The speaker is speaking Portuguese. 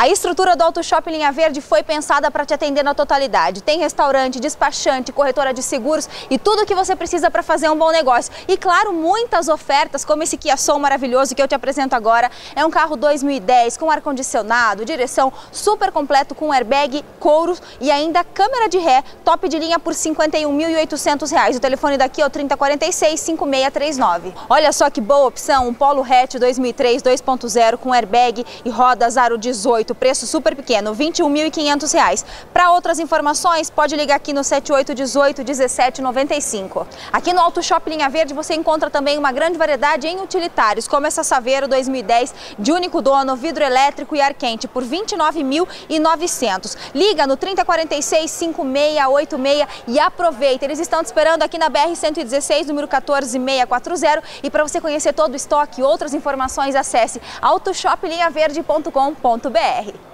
A estrutura do Auto Shop Linha Verde foi pensada para te atender na totalidade. Tem restaurante, despachante, corretora de seguros e tudo o que você precisa para fazer um bom negócio. E claro, muitas ofertas, como esse Kia Soul maravilhoso que eu te apresento agora. É um carro 2010 com ar-condicionado, direção super completo com airbag, couro e ainda câmera de ré, top de linha por R$ 51.800. O telefone daqui é o 3046-5639. Olha só que boa opção, um Polo Hatch 2003 2.0 com airbag e rodas aro 18, preço super pequeno, R$ 21.500. Para outras informações, pode ligar aqui no 7818-1795. Aqui no Auto Shop Linha Verde você encontra também uma grande variedade em utilitários, como essa Saveiro 2010 de único dono, vidro elétrico e ar quente por R$ 29.900. Liga no 3046-5686 e aproveita. Eles estão te esperando aqui na BR-116, número 14640. E para você conhecer todo o estoque e outras informações, acesse autoshoplinhaverde.com.br.